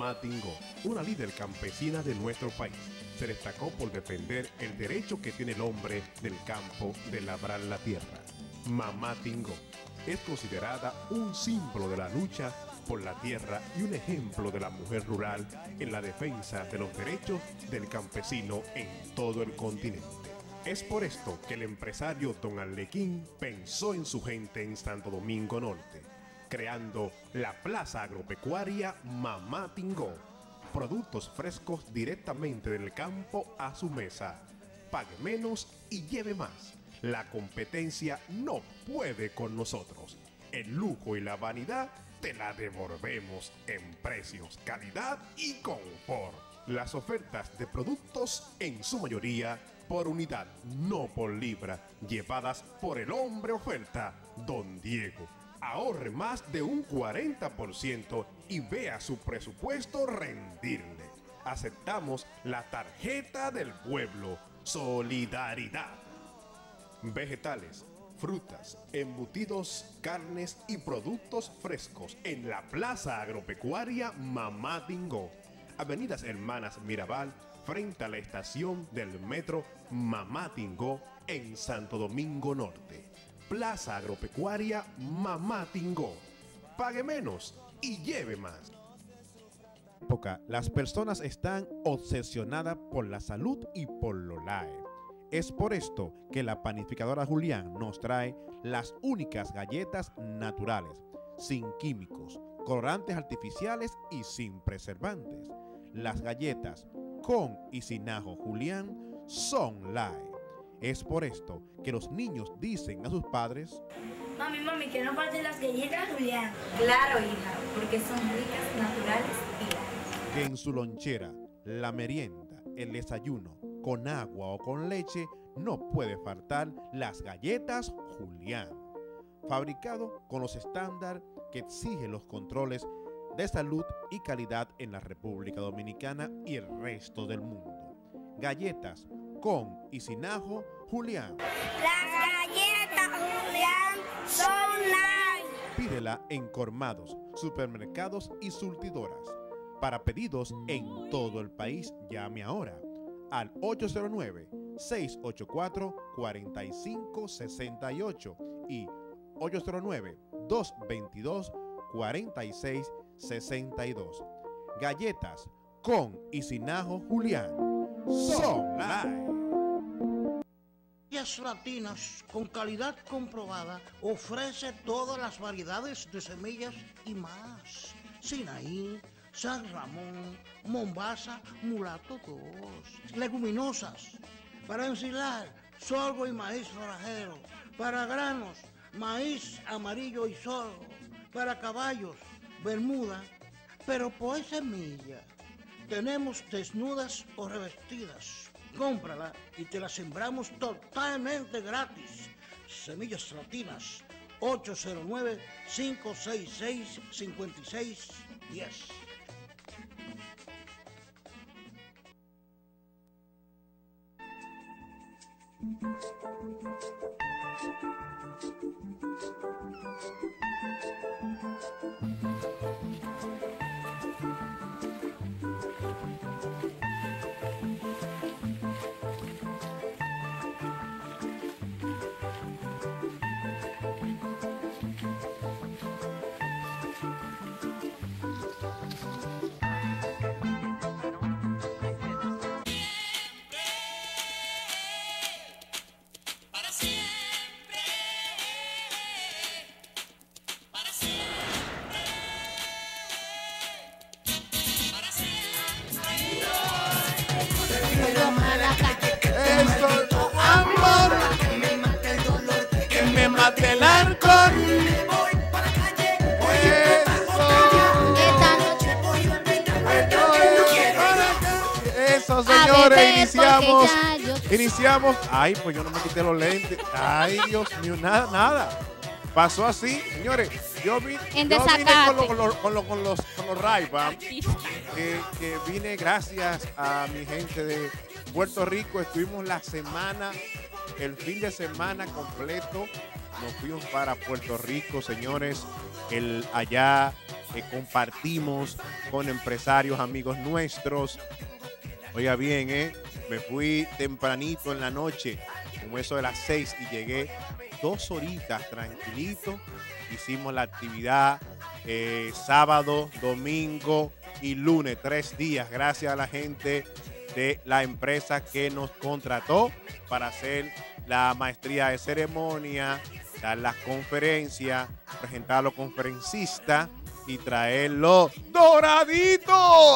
Mamá Tingó, una líder campesina de nuestro país, se destacó por defender el derecho que tiene el hombre del campo de labrar la tierra. Mamá Tingó es considerada un símbolo de la lucha por la tierra y un ejemplo de la mujer rural en la defensa de los derechos del campesino en todo el continente. Es por esto que el empresario Don Arlequín pensó en su gente en Santo Domingo Norte, creando la Plaza Agropecuaria Mamá Tingó. Productos frescos directamente del campo a su mesa. Pague menos y lleve más. La competencia no puede con nosotros. El lujo y la vanidad te la devolvemos en precios, calidad y confort. Las ofertas de productos en su mayoría por unidad, no por libra, llevadas por el hombre oferta, Don Diego. Ahorre más de un 40% y vea su presupuesto rendirle. Aceptamos la tarjeta del pueblo. Solidaridad. Vegetales, frutas, embutidos, carnes y productos frescos en la Plaza Agropecuaria Mamá Tingó. Avenidas Hermanas Mirabal, frente a la estación del metro Mamá Tingó en Santo Domingo Norte. Plaza Agropecuaria Mamá Tingó. Pague menos y lleve más. Las personas están obsesionadas por la salud y por lo LAE. Es por esto que la panificadora Julián nos trae las únicas galletas naturales, sin químicos, colorantes artificiales y sin preservantes. Las galletas con y sin ajo Julián son LAE. Es por esto que los niños dicen a sus padres: Mami, que no falten las galletas Julián. Claro, hija, porque son ricas, naturales y LAE. Que en su lonchera, la merienda, el desayuno, con agua o con leche, no puede faltar las galletas Julián. Fabricado con los estándares que exigen los controles de salud y calidad en la República Dominicana y el resto del mundo. Galletas con y sin ajo Julián. Las galletas Julián son LAE. Pídela en colmados, supermercados y surtidoras. Para pedidos en todo el país, llame ahora al 809-684-4568 y 809-222-4662. Galletas con y sin ajo Julián son LAE. Semillas Latinas, con calidad comprobada, ofrece todas las variedades de semillas y más. Sinaí, San Ramón, Mombasa, Mulato 2, leguminosas, para ensilar, sorgo y maíz forajero, para granos, maíz amarillo y sorgo, para caballos, bermuda, pero por semilla. Tenemos desnudas o revestidas. Cómprala y te la sembramos totalmente gratis. Semillas Latinas, 809-566-5610. El arcón. Eso, señores, iniciamos. Ay, pues yo no me quité los lentes. Ay, Dios mío, nada. Pasó así, señores. Yo vine con los Ray-Ban, que vine gracias a mi gente de Puerto Rico. Estuvimos el fin de semana completo. Nos fuimos para Puerto Rico, señores. Allá compartimos con empresarios, amigos nuestros. Oiga bien, me fui tempranito en la noche, como eso de las 6, y llegué 2 horitas tranquilito. Hicimos la actividad sábado, domingo y lunes, 3 días, gracias a la gente de la empresa que nos contrató para hacer la maestría de ceremonia, dar las conferencias, presentar a los conferencistas y traerlo doradito.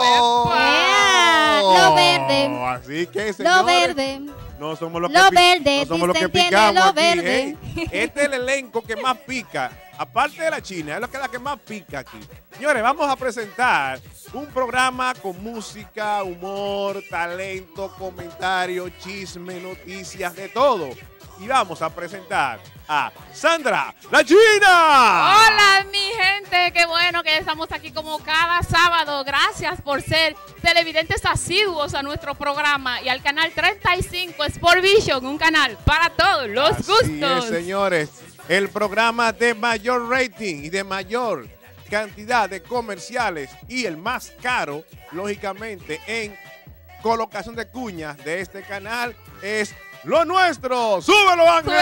Lo verde. Así que, señores, Lo verde. no somos los Lo que, verde, no somos los que Vicente picamos tiene lo aquí, verde. Este es el elenco que más pica, aparte de la China, es la que más pica aquí. Señores, vamos a presentar un programa con música, humor, talento, comentario, chisme, noticias, de todo. Y vamos a presentar a Sandra la China. Hola mi gente, qué bueno que estamos aquí como cada sábado. Gracias por ser televidentes asiduos a nuestro programa y al canal 35 Sport Vision, un canal para todos los gustos. Es, señores, el programa de mayor rating y de mayor cantidad de comerciales y el más caro, lógicamente, en colocación de cuñas de este canal es Lo Nuestro. ¡Súbelo, Ángel!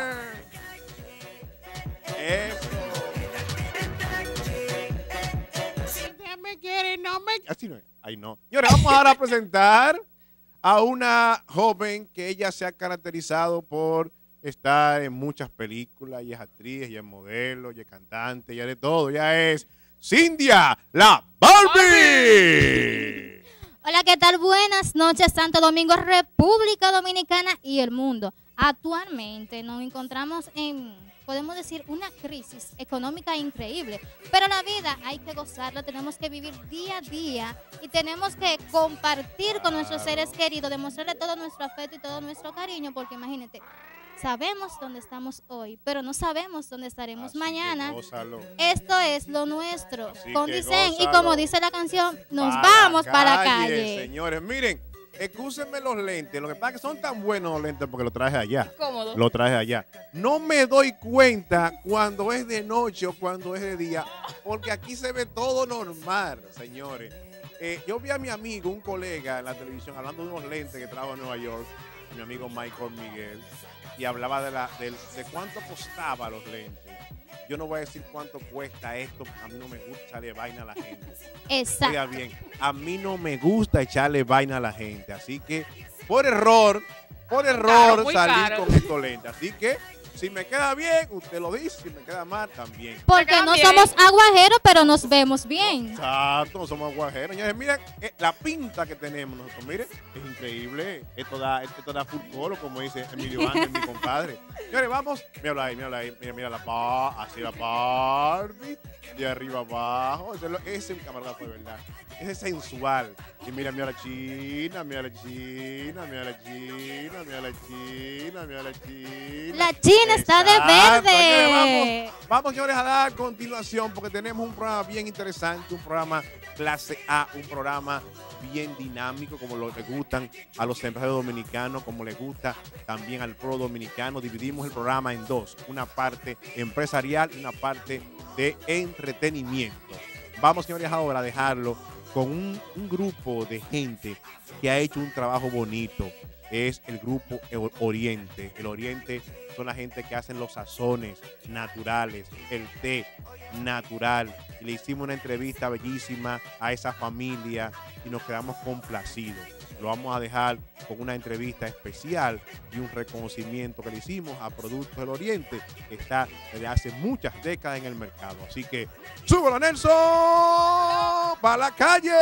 Eso. Me quiere, no me... Así no es. Ay, no. Señores, vamos ahora a presentar a una joven que ella se ha caracterizado por estar en muchas películas. Ella es actriz, ella es modelo, ella es cantante, ella es de todo. Ella es Cindia la Barbie. Hola, ¿qué tal? Buenas noches, Santo Domingo, República Dominicana y el mundo. Actualmente nos encontramos en, podemos decir, una crisis económica increíble, pero la vida hay que gozarla, tenemos que vivir día a día y tenemos que compartir con nuestros seres queridos, demostrarle todo nuestro afecto y todo nuestro cariño, porque imagínate, sabemos dónde estamos hoy, pero no sabemos dónde estaremos Así mañana. Esto es lo nuestro. Así Con que Dicen, y gózalo. como dice la canción, nos vamos para la calle. Señores, miren, excúsenme los lentes. Lo que pasa es que son tan buenos los lentes porque los traje allá. Cómodo. Lo traje allá. No me doy cuenta cuando es de noche o cuando es de día, porque aquí se ve todo normal, señores. Yo vi a mi amigo, un colega en la televisión, hablando de unos lentes que trajo en Nueva York, mi amigo Michael Miguel, y hablaba de cuánto costaba los lentes. Yo no voy a decir cuánto cuesta esto, a mí no me gusta echarle vaina a la gente. Exacto. Oiga bien, a mí no me gusta echarle vaina a la gente, así que por error Muy salí caro. con estos lentes. Así que si me queda bien, usted lo dice, si me queda mal, también. Porque no bien. somos aguajeros, pero nos vemos bien. Exacto, no somos guajeros. Señores, miren la pinta que tenemos nosotros. Miren, es increíble. Esto da full color, como dice Emilio Ángel, mi compadre. Señores, vamos. Mírala ahí. Mira así la Barbie. De arriba abajo. Ese es un camarógrafo de verdad. Ese es sensual. Y mira la China, mira la China, mira la China, mira la China, mira la China. La China está de Exacto, verde. señores, vamos, señores, a dar continuación porque tenemos un programa bien interesante, un programa clase A, un programa bien dinámico, como lo que gustan a los empresarios dominicanos, como le gusta también al pro dominicano. Dividimos el programa en dos, una parte empresarial y una parte de entretenimiento. Vamos, señores, ahora a dejarlo con un grupo de gente que ha hecho un trabajo bonito. Es el grupo Oriente. El Oriente son la gente que hacen los sazones naturales, el té natural. Y le hicimos una entrevista bellísima a esa familia y nos quedamos complacidos. Lo vamos a dejar con una entrevista especial y un reconocimiento que le hicimos a Productos del Oriente, que está desde hace muchas décadas en el mercado. Así que, ¡súbelo, Nelson! ¡Para la calle!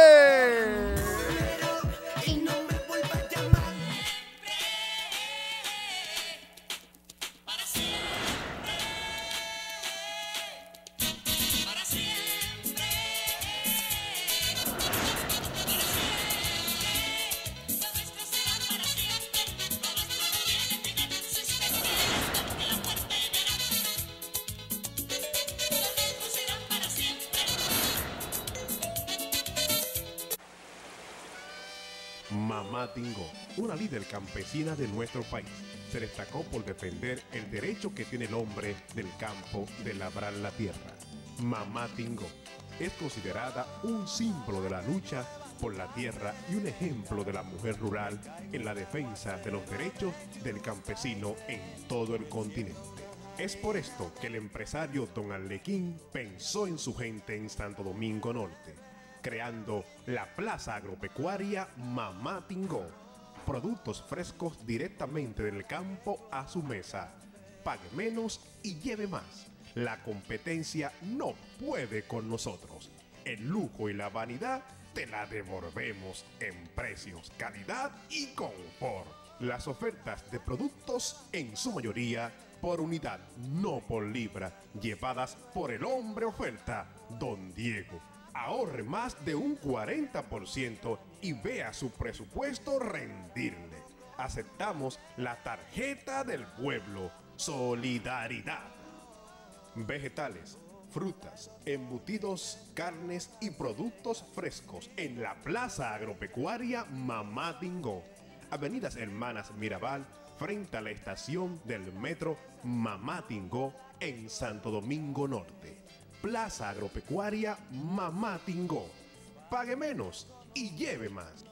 Mamá Tingo, una líder campesina de nuestro país, se destacó por defender el derecho que tiene el hombre del campo de labrar la tierra. Mamá Tingo es considerada un símbolo de la lucha por la tierra y un ejemplo de la mujer rural en la defensa de los derechos del campesino en todo el continente. Es por esto que el empresario Don Arlequín pensó en su gente en Santo Domingo Norte, creando la Plaza Agropecuaria Mamá Tingó. Productos frescos directamente del campo a su mesa. Pague menos y lleve más. La competencia no puede con nosotros. El lujo y la vanidad te la devolvemos en precios, calidad y confort. Las ofertas de productos en su mayoría por unidad, no por libra, llevadas por el hombre oferta, Don Diego. Ahorre más de un 40% y vea su presupuesto rendirle. Aceptamos la tarjeta del pueblo. Solidaridad. Vegetales, frutas, embutidos, carnes y productos frescos en la Plaza Agropecuaria Mamá Tingó. Avenidas Hermanas Mirabal, frente a la estación del metro Mamá Tingó en Santo Domingo Norte. Plaza Agropecuaria Mamá Tingó. Pague menos y lleve más.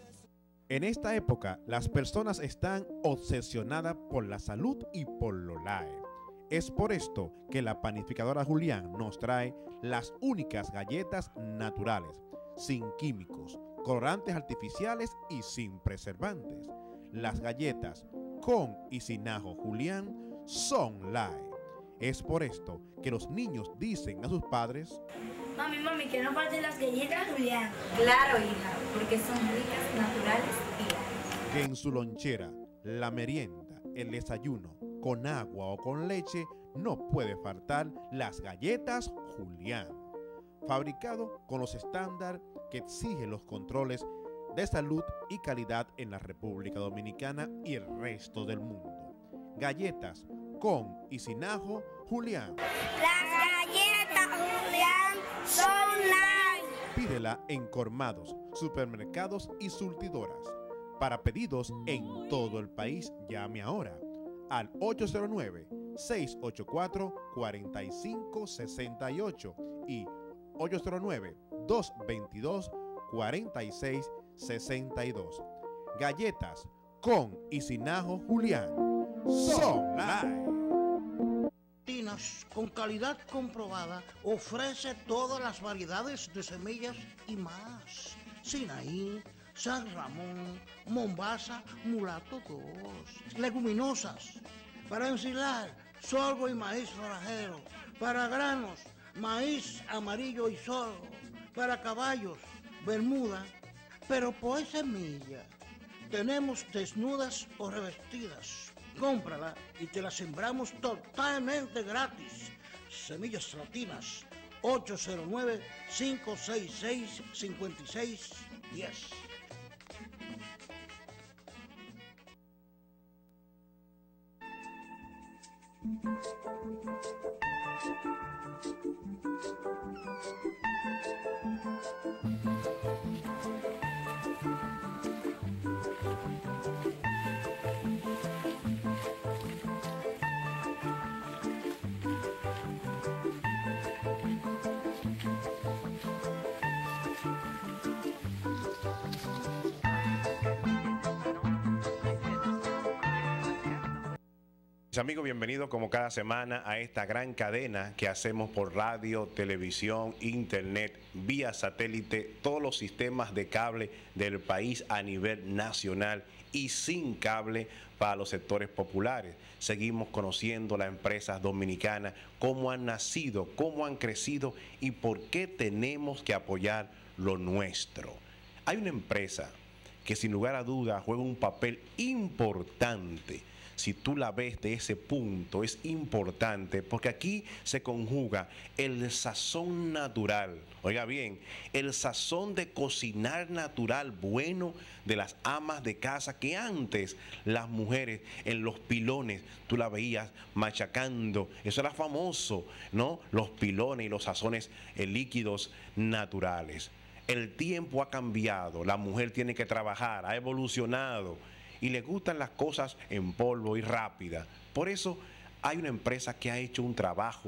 En esta época, las personas están obsesionadas por la salud y por lo LAE. Es por esto que la panificadora Julián nos trae las únicas galletas naturales, sin químicos, colorantes artificiales y sin preservantes. Las galletas con y sin ajo Julián son LAE. Es por esto que los niños dicen a sus padres: Mami, que no falten las galletas Julián. Claro, hija, porque son ricas, naturales y light. que en su lonchera, la merienda, el desayuno, con agua o con leche, no puede faltar las galletas Julián. Fabricado con los estándares que exigen los controles de salud y calidad en la República Dominicana y el resto del mundo. Galletas con y sin ajo Julián. Las galletas Julián son nice. Pídela en colmados, supermercados y surtidoras. Para pedidos en todo el país, llame ahora al 809-684-4568 y 809-222-4662. Galletas con y sin ajo Julián. Son live. Con calidad comprobada, ofrece todas las variedades de semillas y más. Sinaí, San Ramón, Mombasa, Mulato 2. Leguminosas, para ensilar, sorgo y maíz forajero. Para granos, maíz amarillo y sorgo. Para caballos, bermuda. Pero por semilla, tenemos desnudas o revestidas. Cómprala y te la sembramos totalmente gratis. Semillas Latinas, 809-566-5610. Amigos, bienvenidos como cada semana a esta gran cadena que hacemos por radio, televisión, internet, vía satélite, todos los sistemas de cable del país a nivel nacional y sin cable para los sectores populares. Seguimos conociendo las empresas dominicanas, cómo han nacido, cómo han crecido y por qué tenemos que apoyar lo nuestro. Hay una empresa que sin lugar a dudas juega un papel importante. Si tú la ves de ese punto, es importante porque aquí se conjuga el sazón natural. Oiga bien, el sazón de cocinar natural bueno de las amas de casa que antes las mujeres en los pilones, tú la veías machacando. Eso era famoso, ¿no? Los pilones y los sazones líquidos naturales. El tiempo ha cambiado, la mujer tiene que trabajar, ha evolucionado. Y le gustan las cosas en polvo y rápida. Por eso hay una empresa que ha hecho un trabajo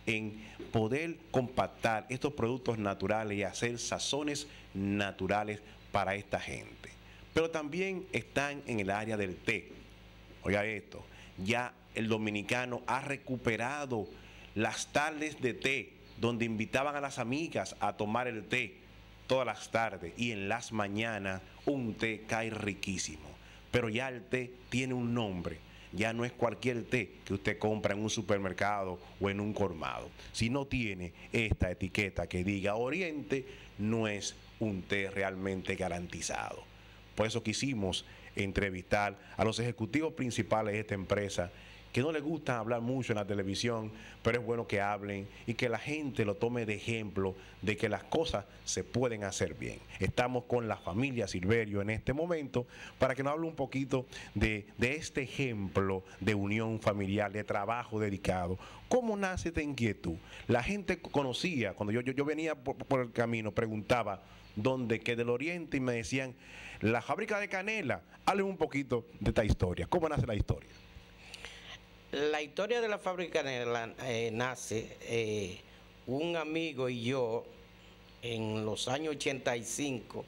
en poder compactar estos productos naturales y hacer sazones naturales para esta gente. Pero también están en el área del té. Oiga esto, ya el dominicano ha recuperado las tardes de té, donde invitaban a las amigas a tomar el té todas las tardes y en las mañanas un té cae riquísimo. Pero ya el té tiene un nombre. Ya no es cualquier té que usted compra en un supermercado o en un colmado. Si no tiene esta etiqueta que diga Oriente, no es un té realmente garantizado. Por eso quisimos entrevistar a los ejecutivos principales de esta empresa, que no les gusta hablar mucho en la televisión, pero es bueno que hablen y que la gente lo tome de ejemplo de que las cosas se pueden hacer bien. Estamos con la familia Silverio en este momento para que nos hable un poquito de este ejemplo de unión familiar, de trabajo dedicado. ¿Cómo nace esta inquietud? La gente conocía, cuando yo venía por el camino, preguntaba dónde, que del Oriente, y me decían, la fábrica de canela. Hable un poquito de esta historia. ¿Cómo nace la historia? La historia de la fábrica canela nace un amigo y yo en los años 85.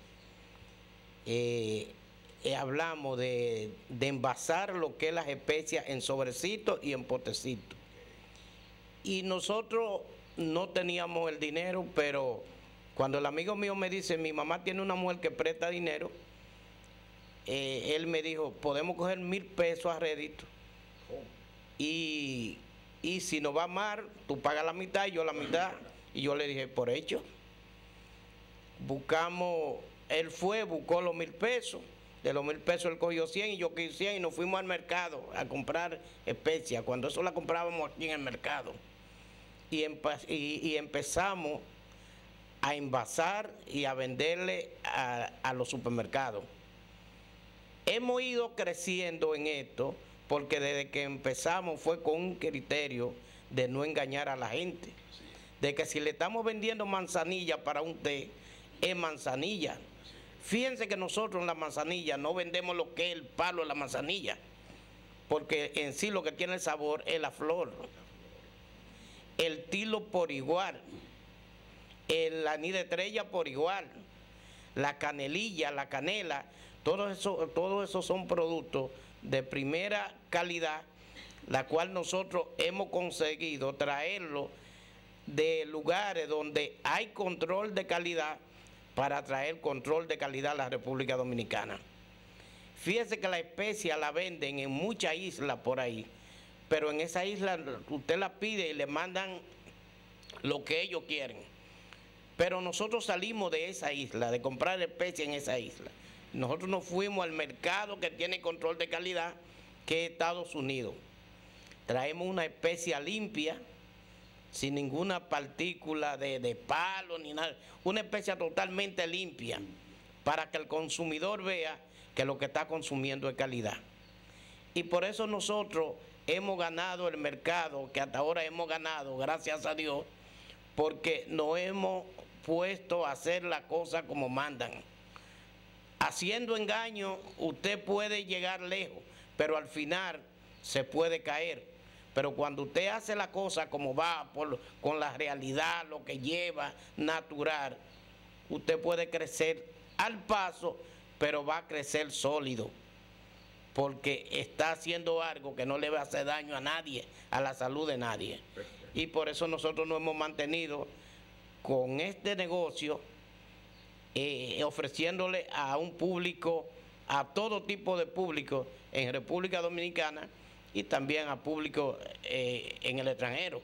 Hablamos de envasar lo que es las especias en sobrecitos y en potecitos. Y nosotros no teníamos el dinero, pero cuando el amigo mío me dice, mi mamá tiene una mujer que presta dinero, él me dijo, podemos coger 1,000 pesos a rédito. Y si nos va mal, tú pagas la mitad y yo la mitad. Y yo le dije, por hecho. Buscamos, él fue, buscó los 1,000 pesos. De los 1,000 pesos él cogió 100 y yo cogí 100 y nos fuimos al mercado a comprar especias. Cuando eso la comprábamos aquí en el mercado. Y empezamos a envasar y a venderle a los supermercados. Hemos ido creciendo en esto, porque desde que empezamos fue con un criterio de no engañar a la gente. De que si le estamos vendiendo manzanilla para un té, es manzanilla. Fíjense que nosotros en la manzanilla no vendemos lo que es el palo de la manzanilla, porque en sí lo que tiene el sabor es la flor. El tilo por igual, el anís de estrella por igual, la canelilla, la canela, todo eso son productos de primera calidad, la cual nosotros hemos conseguido traerlo de lugares donde hay control de calidad para traer control de calidad a la República Dominicana. Fíjese que la especia la venden en muchas islas por ahí, pero en esa isla usted la pide y le mandan lo que ellos quieren. Pero nosotros salimos de esa isla, de comprar especia en esa isla. Nosotros nos fuimos al mercado que tiene control de calidad, que es Estados Unidos. Traemos una especia limpia, sin ninguna partícula de palo ni nada. Una especia totalmente limpia, para que el consumidor vea que lo que está consumiendo es calidad. Y por eso nosotros hemos ganado el mercado, que hasta ahora hemos ganado, gracias a Dios, porque nos hemos puesto a hacer la cosa como mandan. Haciendo engaño, usted puede llegar lejos, pero al final se puede caer. Pero cuando usted hace la cosa como va, con la realidad, lo que lleva, natural, usted puede crecer al paso, pero va a crecer sólido, porque está haciendo algo que no le va a hacer daño a nadie, a la salud de nadie. Y por eso nosotros nos hemos mantenido con este negocio, ofreciéndole a un público, a todo tipo de público en República Dominicana y también a público en el extranjero.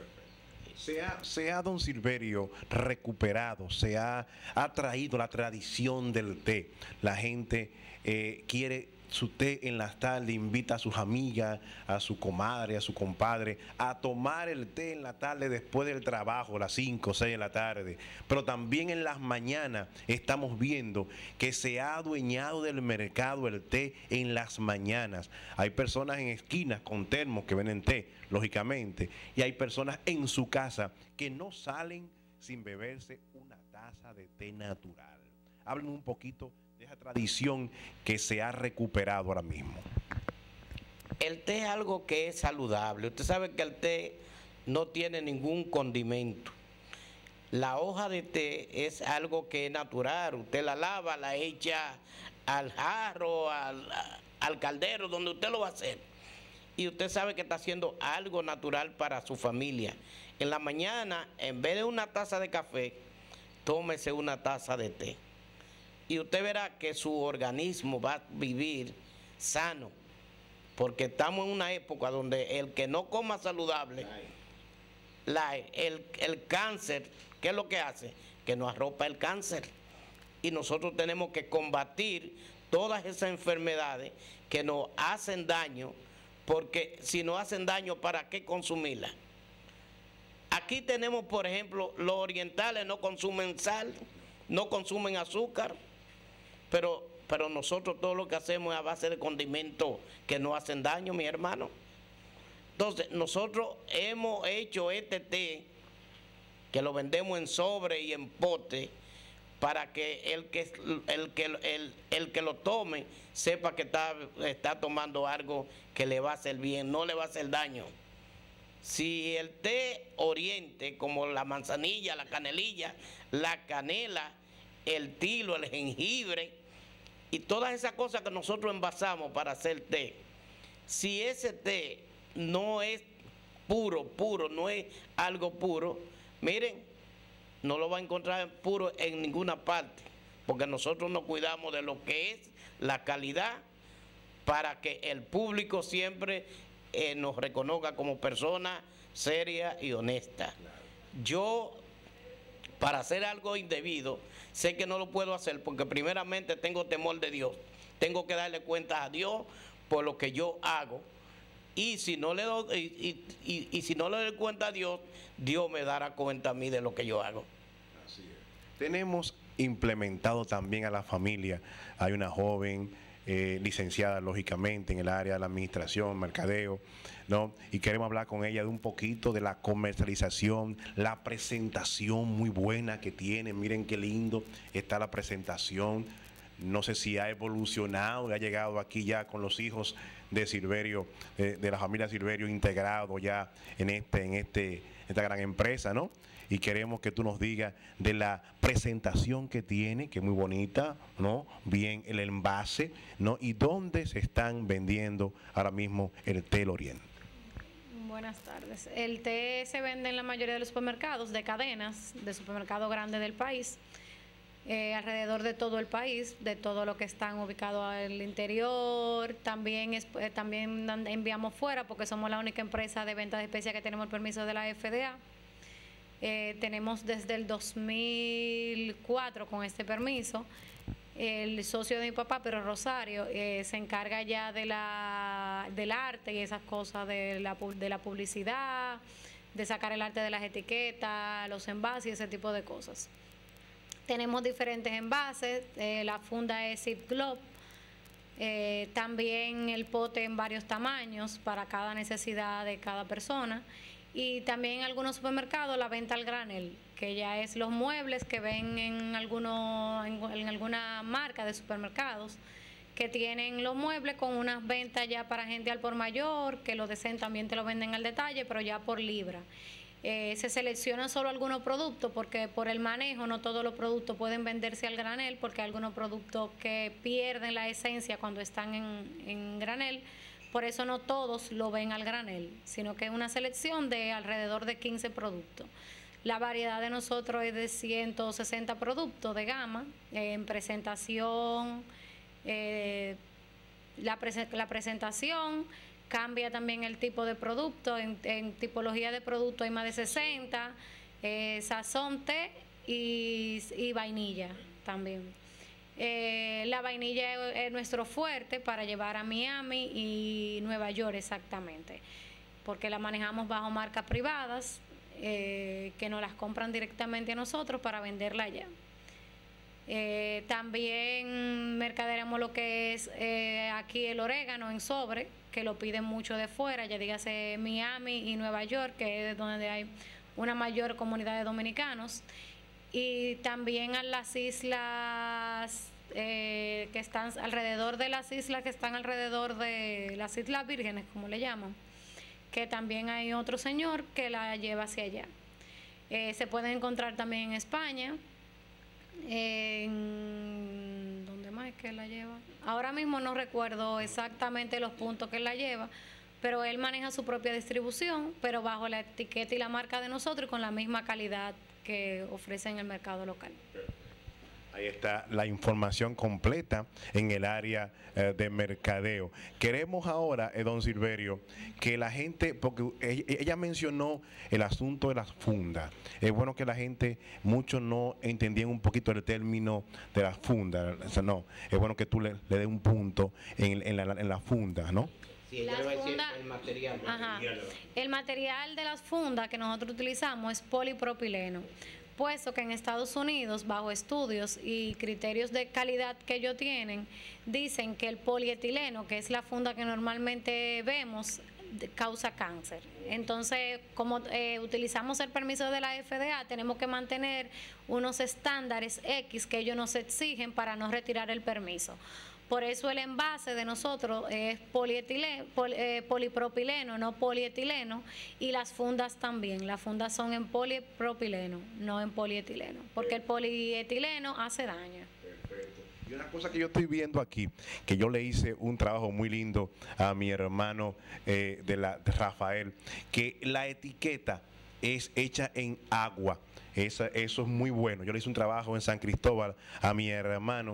Se ha, don Silverio, recuperado, se ha traído la tradición del té. La gente quiere su té en las tardes, invita a sus amigas, a su comadre, a su compadre, a tomar el té en la tarde después del trabajo, a las 5 o 6 de la tarde. Pero también en las mañanas estamos viendo que se ha adueñado del mercado el té en las mañanas. Hay personas en esquinas con termos que venden té, lógicamente, y hay personas en su casa que no salen sin beberse una taza de té natural. Hablen un poquito de esa tradición que se ha recuperado ahora mismo. El té es algo que es saludable. Usted sabe que el té no tiene ningún condimento. La hoja de té es algo que es natural. Usted la lava, la echa al jarro, al caldero, donde usted lo va a hacer. Y usted sabe que está haciendo algo natural para su familia. En la mañana, en vez de una taza de café, tómese una taza de té. Y usted verá que su organismo va a vivir sano. Porque estamos en una época donde el que no coma saludable, el cáncer, ¿qué es lo que hace? Que nos arropa el cáncer. Y nosotros tenemos que combatir todas esas enfermedades que nos hacen daño, porque si nos hacen daño, ¿para qué consumirlas? Aquí tenemos, por ejemplo, los orientales no consumen sal, no consumen azúcar, pero nosotros todo lo que hacemos es a base de condimentos que no hacen daño, mi hermano. Entonces, nosotros hemos hecho este té, que lo vendemos en sobre y en pote, para que el que lo tome sepa que está tomando algo que le va a hacer bien, no le va a hacer daño. Si el té oriente, como la manzanilla, la canelilla, la canela, el tilo, el jengibre y todas esas cosas que nosotros envasamos para hacer té, si ese té no es puro, no es algo puro, miren, no lo va a encontrar puro en ninguna parte, porque nosotros nos cuidamos de lo que es la calidad para que el público siempre nos reconozca como persona seria y honesta. Yo, para hacer algo indebido, sé que no lo puedo hacer porque primeramente tengo temor de Dios. Tengo que darle cuenta a Dios por lo que yo hago. Y si no le doy, si no le doy cuenta a Dios, Dios me dará cuenta a mí de lo que yo hago. Así es. Tenemos implementado también a la familia. Hay una joven licenciada, lógicamente, en el área de la administración, mercadeo, ¿no? Y queremos hablar con ella de un poquito de la comercialización, la presentación muy buena que tiene. Miren qué lindo está la presentación. No sé si ha evolucionado, ha llegado aquí ya con los hijos de Silverio, de la familia Silverio integrado ya en esta gran empresa, ¿no? Y queremos que tú nos digas de la presentación que tiene, que es muy bonita, ¿no? Bien el envase, ¿no? Y dónde se están vendiendo ahora mismo el té del Oriente. Buenas tardes. El té se vende en la mayoría de los supermercados, de cadenas, de supermercados grandes del país. Alrededor de todo el país, de todo lo que están ubicados al interior. También enviamos fuera porque somos la única empresa de venta de especias que tenemos el permiso de la FDA. Tenemos desde el 2004 con este permiso. El socio de mi papá, Pedro Rosario, se encarga ya del arte y esas cosas de la publicidad, de sacar el arte de las etiquetas, los envases y ese tipo de cosas. Tenemos diferentes envases, la funda es Zip Globe, también el pote en varios tamaños para cada necesidad de cada persona, y también en algunos supermercados la venta al granel, que ya es los muebles que ven en alguna marca de supermercados, que tienen los muebles con unas ventas ya para gente al por mayor, que los desean también te lo venden al detalle, pero ya por libra. Se seleccionan solo algunos productos porque por el manejo no todos los productos pueden venderse al granel, porque hay algunos productos que pierden la esencia cuando están en granel. Por eso no todos lo ven al granel, sino que es una selección de alrededor de 15 productos. La variedad de nosotros es de 160 productos de gama, en presentación, la presentación. Cambia también el tipo de producto, en tipología de producto hay más de 60, sazón, té y vainilla también. La vainilla es nuestro fuerte para llevar a Miami y Nueva York exactamente, porque la manejamos bajo marcas privadas que nos las compran directamente a nosotros para venderla allá. También mercaderamos lo que es aquí el orégano en sobre, que lo piden mucho de fuera, ya dígase Miami y Nueva York, que es donde hay una mayor comunidad de dominicanos, y también a las islas que están alrededor de las islas, que están alrededor de las Islas Vírgenes, como le llaman, que también hay otro señor que la lleva hacia allá. Se puede encontrar también en España. ¿Dónde más es que la lleva? Ahora mismo no recuerdo exactamente los puntos que él la lleva, pero él maneja su propia distribución, pero bajo la etiqueta y la marca de nosotros y con la misma calidad que ofrece en el mercado local. Ahí está la información completa en el área de mercadeo. Queremos ahora, don Silverio, que la gente, porque ella mencionó el asunto de las fundas. Es bueno que la gente, muchos no entendían un poquito el término de las fundas. O sea, no, es bueno que tú le des un punto en la funda, ¿no? Sí, ella le va a decir el material. Ajá. El material de las fundas que nosotros utilizamos es polipropileno, puesto que en Estados Unidos, bajo estudios y criterios de calidad que ellos tienen, dicen que el polietileno, que es la funda que normalmente vemos, causa cáncer. Entonces, como utilizamos el permiso de la FDA, tenemos que mantener unos estándares X que ellos nos exigen para no retirar el permiso. Por eso el envase de nosotros es polipropileno, no polietileno, y las fundas también. Las fundas son en polipropileno, no en polietileno, porque el polietileno hace daño. Perfecto. Y una cosa que yo estoy viendo aquí, que yo le hice un trabajo muy lindo a mi hermano de Rafael, que la etiqueta es hecha en agua. Eso es muy bueno. Yo le hice un trabajo en San Cristóbal a mi hermano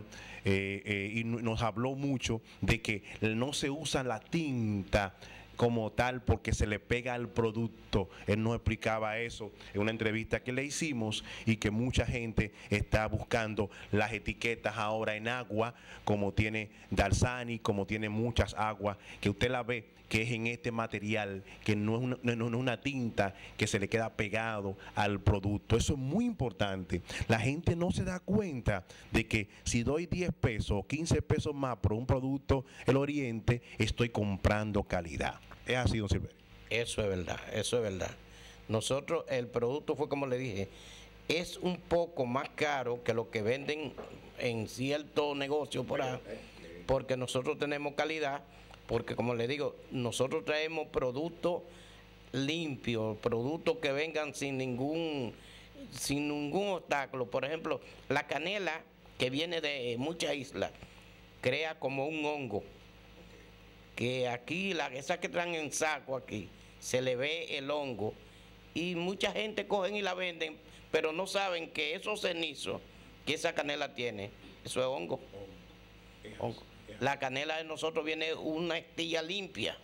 y nos habló mucho de que no se usa la tinta como tal porque se le pega al producto. Él nos explicaba eso en una entrevista que le hicimos y que mucha gente está buscando las etiquetas ahora en agua, como tiene Dalsani, como tiene muchas aguas, que usted la ve que es en este material, que no es una tinta que se le queda pegado al producto. Eso es muy importante. La gente no se da cuenta de que si doy 10 pesos o 15 pesos más por un producto El Oriente, estoy comprando calidad. Es así, don Silverio. Eso es verdad, eso es verdad. Nosotros, el producto fue como le dije, es un poco más caro que lo que venden en cierto negocio por ahí, porque nosotros tenemos calidad. Porque como le digo, nosotros traemos productos limpios, productos que vengan sin ningún obstáculo. Por ejemplo, la canela que viene de muchas islas crea como un hongo, que aquí, esa que traen en saco aquí, se le ve el hongo y mucha gente cogen y la venden, pero no saben que esos cenizos que esa canela tiene, eso es hongo. Hongo. La canela de nosotros viene una estilla limpia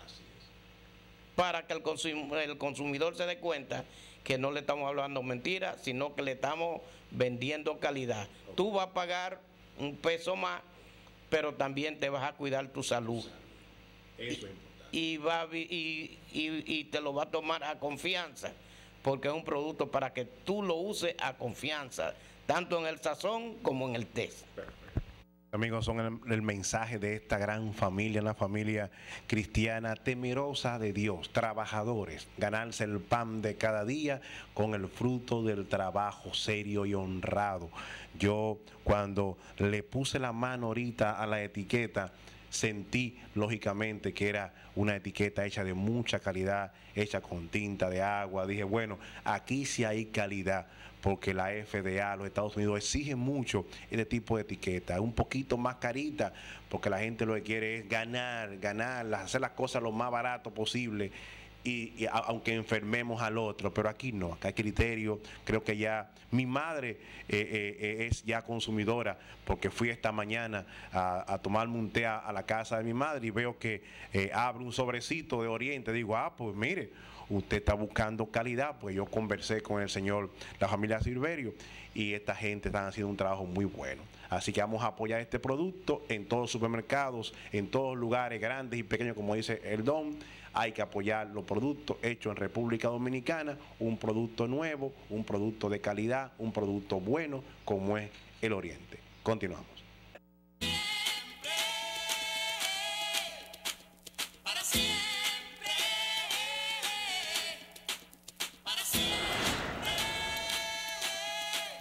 para que el consumidor se dé cuenta que no le estamos hablando mentiras, sino que le estamos vendiendo calidad. Tú vas a pagar un peso más, pero también te vas a cuidar tu salud. Eso es importante. Y te lo va a tomar a confianza, porque es un producto para que tú lo uses a confianza, tanto en el sazón como en el test. Amigos, son el mensaje de esta gran familia, una familia cristiana temerosa de Dios, trabajadores, ganarse el pan de cada día con el fruto del trabajo serio y honrado. Yo cuando le puse la mano ahorita a la etiqueta, sentí lógicamente que era una etiqueta hecha de mucha calidad, hecha con tinta de agua. Dije, bueno, aquí sí hay calidad, porque la FDA, los Estados Unidos exigen mucho este tipo de etiqueta, un poquito más carita, porque la gente lo que quiere es ganar, hacer las cosas lo más barato posible. Y aunque enfermemos al otro, pero aquí no, acá hay criterio. Creo que ya mi madre es ya consumidora, porque fui esta mañana a tomarme un té a la casa de mi madre y veo que abre un sobrecito de Oriente. Digo, pues mire, usted está buscando calidad. Pues yo conversé con el señor, la familia Silverio, y esta gente está haciendo un trabajo muy bueno. Así que vamos a apoyar este producto en todos los supermercados, en todos los lugares grandes y pequeños, como dice el don. Hay que apoyar los productos hechos en República Dominicana, un producto nuevo, un producto de calidad, un producto bueno como es El Oriente. Continuamos.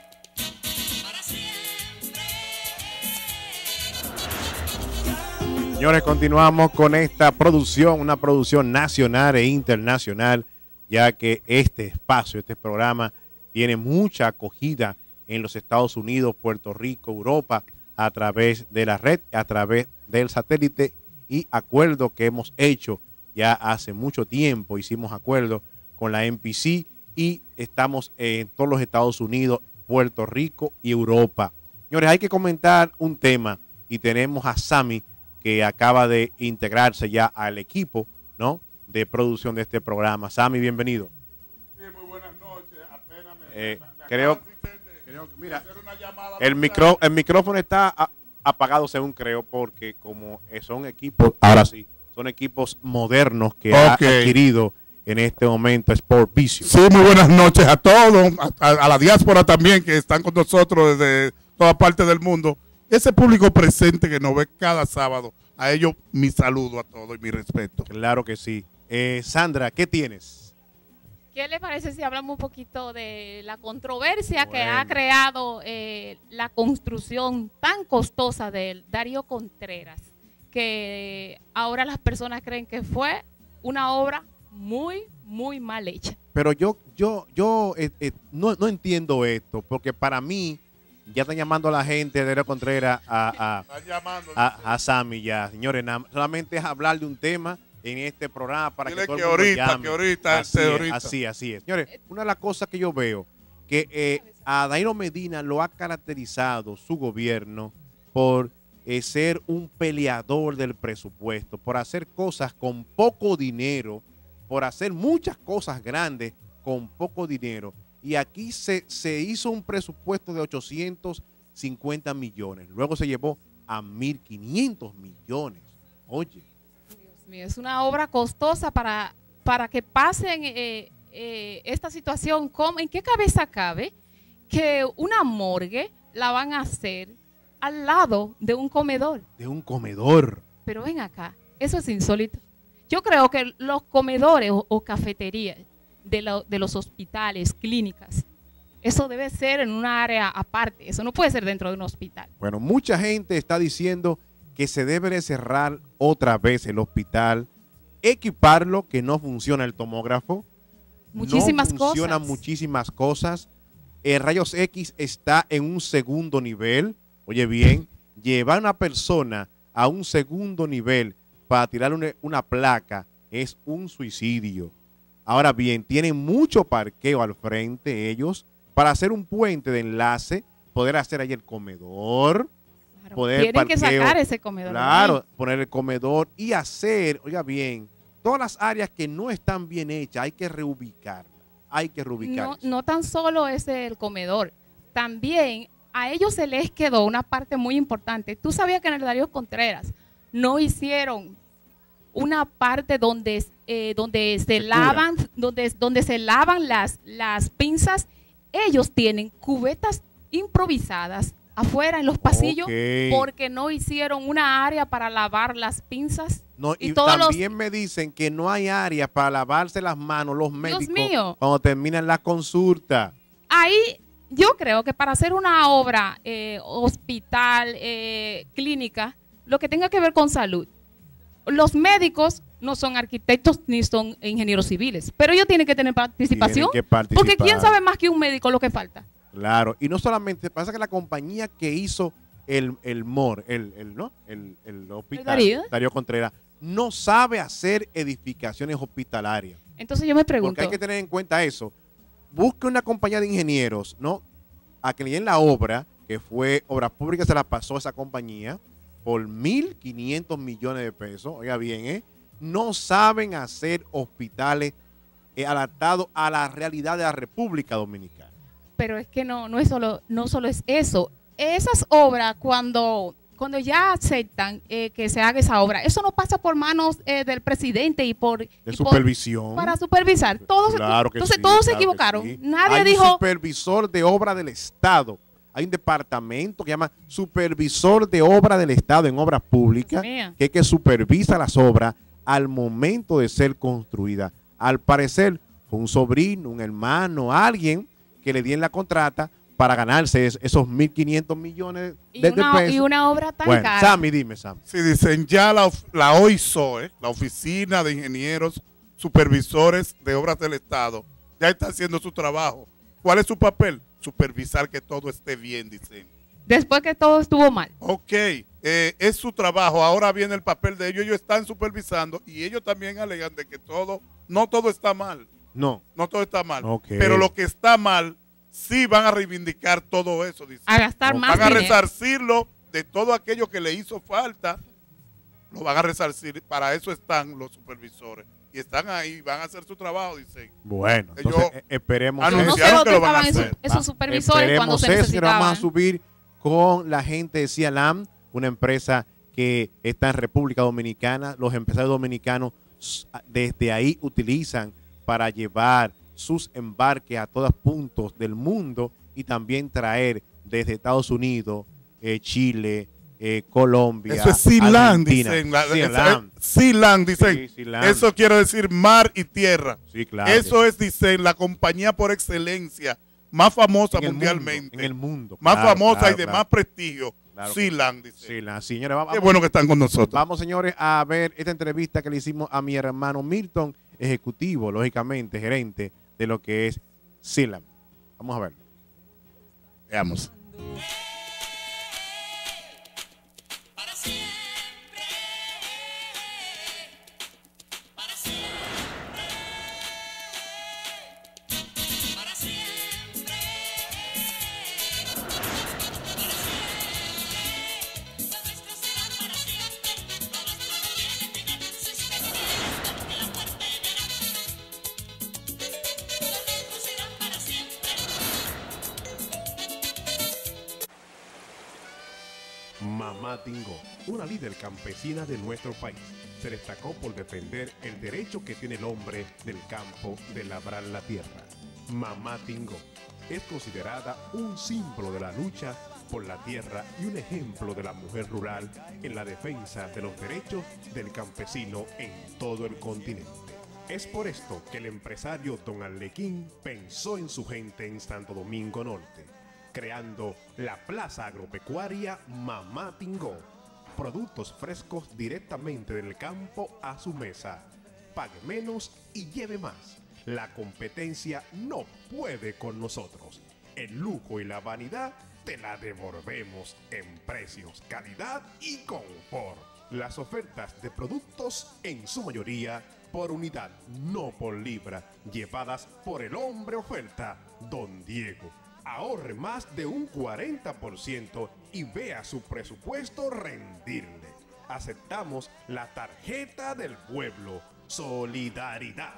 Cambio Señores, continuamos con esta producción, una producción nacional e internacional, ya que este espacio, este programa, tiene mucha acogida en los Estados Unidos, Puerto Rico, Europa, a través de la red, a través del satélite y acuerdo que hemos hecho ya hace mucho tiempo. Hicimos acuerdo con la NPC y estamos en todos los Estados Unidos, Puerto Rico y Europa. Señores, hay que comentar un tema y tenemos a Sammy, que acaba de integrarse ya al equipo, ¿no?, de producción de este programa. Sammy, bienvenido. Sí, muy buenas noches. Apenas creo que, mira, el micrófono está apagado, según creo, porque como son equipos, ahora sí, son equipos modernos que ha adquirido en este momento Sport Vision. Sí, muy buenas noches a todos, a la diáspora también, que están con nosotros desde toda parte del mundo. Ese público presente que nos ve cada sábado, a ellos mi saludo a todos y mi respeto. Claro que sí. Sandra, ¿qué tienes? ¿Qué le parece si hablamos un poquito de la controversia que ha creado la construcción tan costosa de Darío Contreras? Que ahora las personas creen que fue una obra muy, muy mal hecha. Pero yo no entiendo esto, porque para mí ya están llamando a la gente de Darío Contreras a Sammy ya. Señores, solamente es hablar de un tema en este programa para que todo el mundo llame. Así es. Señores, una de las cosas que yo veo, que a Danilo Medina lo ha caracterizado su gobierno por ser un peleador del presupuesto, por hacer cosas con poco dinero, por hacer muchas cosas grandes con poco dinero. Y aquí se hizo un presupuesto de 850 millones. Luego se llevó a 1.500 millones. Oye. Dios mío, es una obra costosa para que pasen esta situación. ¿En qué cabeza cabe que una morgue la van a hacer al lado de un comedor? De un comedor. Pero ven acá, eso es insólito. Yo creo que los comedores o cafeterías de los hospitales, clínicas, eso debe ser en una área aparte. Eso no puede ser dentro de un hospital. Bueno, mucha gente está diciendo que se debe de cerrar otra vez el hospital, equiparlo, que no funciona el tomógrafo. Muchísimas no funcionan muchísimas cosas. El rayos X está en un segundo nivel. Oye bien, llevar a una persona a un segundo nivel para tirar una placa es un suicidio. Ahora bien, tienen mucho parqueo al frente ellos para hacer un puente de enlace, poder hacer ahí el comedor, claro, poder tienen que sacar ese comedor. Claro, poner el comedor y hacer, oiga bien, todas las áreas que no están bien hechas, hay que reubicarlas. No tan solo es el comedor, también a ellos se les quedó una parte muy importante. Tú sabías que en el Darío Contreras no hicieron una parte donde se lavan las pinzas. Ellos tienen cubetas improvisadas afuera en los pasillos porque no hicieron una área para lavar las pinzas. No, y también me dicen que no hay área para lavarse las manos los médicos cuando terminan la consulta. Ahí yo creo que para hacer una obra hospital, clínica, lo que tenga que ver con salud, los médicos no son arquitectos ni son ingenieros civiles, pero ellos tienen que tener participación, porque ¿quién sabe más que un médico lo que falta? Claro, y no solamente, pasa que la compañía que hizo el hospital, Darío Contreras, no sabe hacer edificaciones hospitalarias. Entonces yo me pregunto. Porque hay que tener en cuenta eso. Busque una compañía de ingenieros, ¿no?, a que le den la obra, que fue Obras Públicas, se la pasó a esa compañía por 1.500 millones de pesos. Oiga bien, no saben hacer hospitales adaptados a la realidad de la República Dominicana. Pero es que no solo es eso. Esas obras, cuando ya aceptan que se haga esa obra, eso no pasa por manos del presidente y por supervisión para supervisar. Todos, claro entonces sí, todos se claro equivocaron. Sí. Nadie dijo. Hay un supervisor de obra del Estado. Hay un departamento que se llama supervisor de obra del Estado en obras públicas, que es que supervisa las obras al momento de ser construida. Al parecer fue un sobrino, un hermano, alguien que le dieron la contrata para ganarse esos 1.500 millones de pesos. Y una obra tan Bueno, cara. Sammy, dime, Sammy. Sí, dicen ya la OISOE, la Oficina de Ingenieros Supervisores de Obras del Estado, ya está haciendo su trabajo. ¿Cuál es su papel? Supervisar que todo esté bien, dicen. Después que todo estuvo mal. Ok, es su trabajo. Ahora viene el papel de ellos. Ellos están supervisando y ellos también alegan de que no todo está mal. No. No todo está mal. Ok. Pero lo que está mal, sí van a reivindicar todo eso, dicen. A gastar más Van a dinero. resarcirlo de todo aquello que le hizo falta. Lo van a resarcir. Para eso están los supervisores. Y están ahí, van a hacer su trabajo, dicen. Bueno, Ellos entonces esperemos. anunciaron que lo van a estaban hacer. esos supervisores cuando se Esperemos eso, que vamos a necesitaban. subir con la gente de Cialam, una empresa que está en República Dominicana. Los empresarios dominicanos desde ahí utilizan para llevar sus embarques a todos puntos del mundo y también traer desde Estados Unidos, Chile, Colombia, Eso es Sealand, Argentina. dicen. Sealand. Sealand, dicen. Sí, Sealand. Eso quiere decir mar y tierra. Sí, claro. Eso es, dicen, la compañía por excelencia más famosa En el mundialmente. mundo, en el mundo, Más claro, famosa claro, y de claro. más prestigio. Claro que Sealand, dice. Sealand, señores, vamos. Qué bueno que están con nosotros. Vamos, señores, a ver esta entrevista que le hicimos a mi hermano Milton, ejecutivo, lógicamente, gerente de lo que es Sealand. Vamos a verlo. Veamos. Mamá Tingó, una líder campesina de nuestro país, se destacó por defender el derecho que tiene el hombre del campo de labrar la tierra. Mamá Tingó es considerada un símbolo de la lucha por la tierra y un ejemplo de la mujer rural en la defensa de los derechos del campesino en todo el continente. Es por esto que el empresario Don Arlequín pensó en su gente en Santo Domingo Norte, creando la Plaza Agropecuaria Mamá Tingó. Productos frescos directamente del campo a su mesa. Pague menos y lleve más. La competencia no puede con nosotros. El lujo y la vanidad te la devolvemos en precios, calidad y confort. Las ofertas de productos en su mayoría por unidad, no por libra, llevadas por el hombre oferta, Don Diego. Ahorre más de un 40% y vea su presupuesto rendirle. Aceptamos la tarjeta del pueblo. Solidaridad.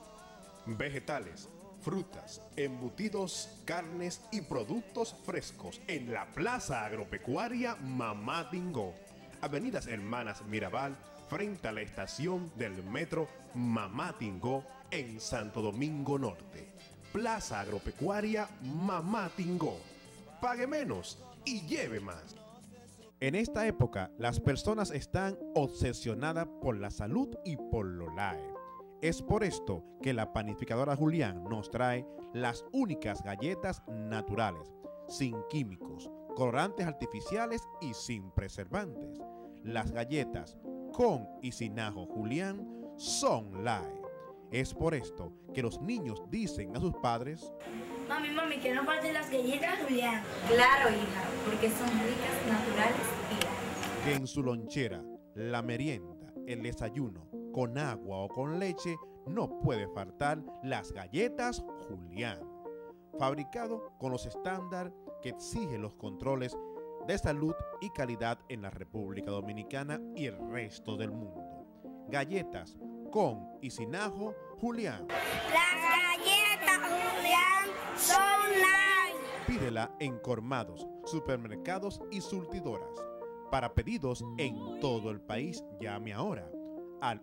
Vegetales, frutas, embutidos, carnes y productos frescos en la Plaza Agropecuaria Mamá Tingó. Avenidas Hermanas Mirabal, frente a la estación del metro Mamá Tingó en Santo Domingo Norte. Plaza Agropecuaria Mamá Tingó. Pague menos y lleve más. En esta época, las personas están obsesionadas por la salud y por lo LAE. Es por esto que la panificadora Julián nos trae las únicas galletas naturales, sin químicos, colorantes artificiales y sin preservantes. Las galletas con y sin ajo Julián son LAE. Es por esto que los niños dicen a sus padres: Mami, que no falten las galletas Julián. Claro, hija, porque son ricas, naturales y light. que en su lonchera, la merienda, el desayuno, con agua o con leche, no puede faltar las galletas Julián. Fabricado con los estándares que exigen los controles de salud y calidad en la República Dominicana y el resto del mundo. Galletas con y sin ajo Julián. Las galletas Julián son nice. Pídela en colmados, supermercados y surtidoras. Para pedidos en todo el país, llame ahora al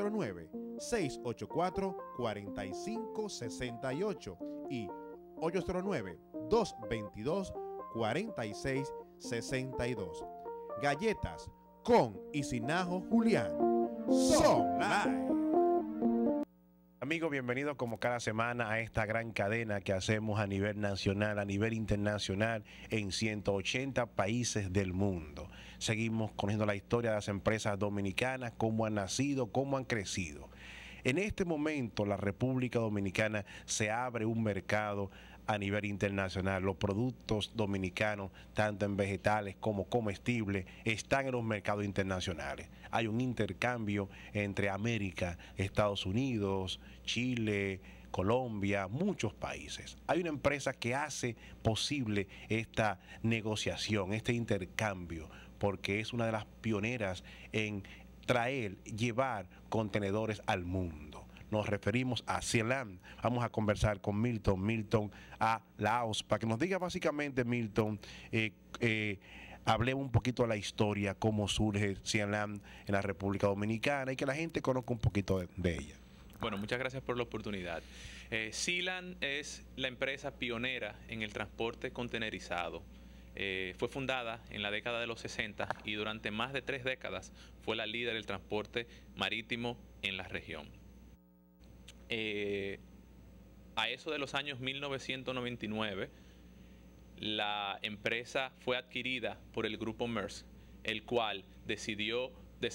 809-684-4568 y 809-222-4662. Galletas con y sin ajo Julián. Son live. Amigos, bienvenidos como cada semana a esta gran cadena que hacemos a nivel nacional, a nivel internacional, en 180 países del mundo. Seguimos conociendo la historia de las empresas dominicanas, cómo han nacido, cómo han crecido. En este momento, la República Dominicana se abre un mercado a nivel internacional. Los productos dominicanos, tanto en vegetales como comestibles, están en los mercados internacionales. Hay un intercambio entre América, Estados Unidos, Chile, Colombia, muchos países. Hay una empresa que hace posible esta negociación, este intercambio, porque es una de las pioneras en llevar contenedores al mundo. Nos referimos a Cielan. Vamos a conversar con Milton a Laos, para que nos diga básicamente, Milton, hablemos un poquito de la historia, cómo surge Cielan en la República Dominicana y que la gente conozca un poquito de ella. Bueno, muchas gracias por la oportunidad. Cielan es la empresa pionera en el transporte contenerizado. Fue fundada en la década de los 60 y durante más de 3 décadas fue la líder del transporte marítimo en la región. A eso de los años 1999, la empresa fue adquirida por el grupo Maersk, el cual decidió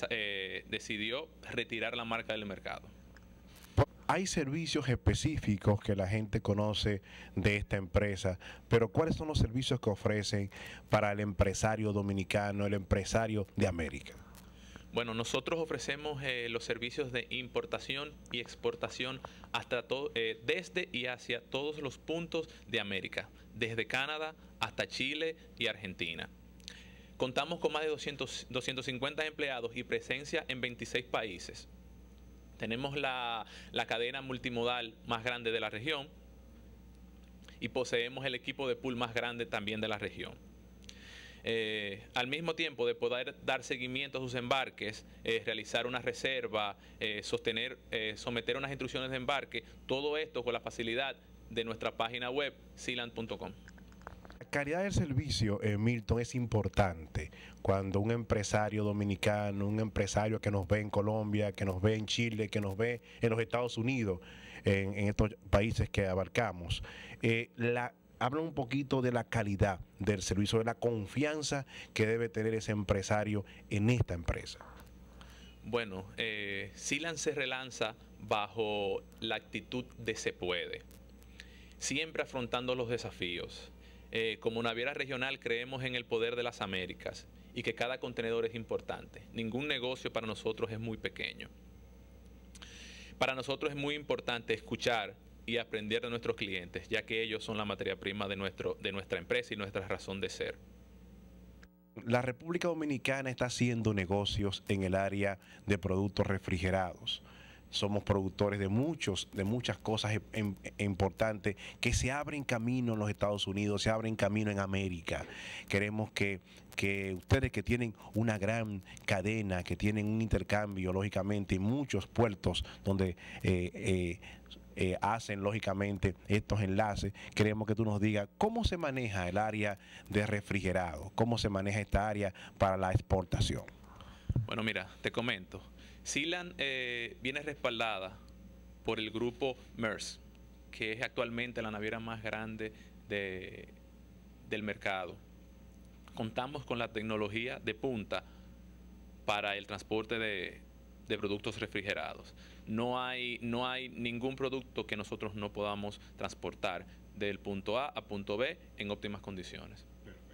retirar la marca del mercado. Hay servicios específicos que la gente conoce de esta empresa, pero ¿cuáles son los servicios que ofrecen para el empresario dominicano, el empresario de América? Bueno, nosotros ofrecemos los servicios de importación y exportación desde y hacia todos los puntos de América, desde Canadá hasta Chile y Argentina. Contamos con más de 250 empleados y presencia en 26 países. Tenemos la cadena multimodal más grande de la región y poseemos el equipo de pool más grande también de la región. Al mismo tiempo de poder dar seguimiento a sus embarques, realizar una reserva, someter unas instrucciones de embarque, todo esto con la facilidad de nuestra página web, cielan.com. La calidad del servicio, Milton, es importante cuando un empresario dominicano, un empresario que nos ve en Colombia, que nos ve en Chile, que nos ve en los Estados Unidos, en estos países que abarcamos, habla un poquito de la calidad del servicio, de la confianza que debe tener ese empresario en esta empresa. Bueno, Cielan se relanza bajo la actitud de se puede, siempre afrontando los desafíos. Como naviera regional creemos en el poder de las Américas y que cada contenedor es importante. Ningún negocio para nosotros es muy pequeño. Para nosotros es muy importante escuchar y aprender de nuestros clientes, ya que ellos son la materia prima de nuestra empresa y nuestra razón de ser. La República Dominicana está haciendo negocios en el área de productos refrigerados. Somos productores de muchas cosas importantes que se abren camino en los Estados Unidos, se abren camino en América. Queremos que ustedes que tienen una gran cadena, que tienen un intercambio, lógicamente, y muchos puertos donde hacen, lógicamente, estos enlaces, queremos que tú nos digas cómo se maneja el área de refrigerado, cómo se maneja esta área para la exportación. Bueno, mira, te comento. Cielan viene respaldada por el grupo Maersk, que es actualmente la naviera más grande del mercado. Contamos con la tecnología de punta para el transporte de productos refrigerados. No hay ningún producto que nosotros no podamos transportar del punto A a punto B en óptimas condiciones.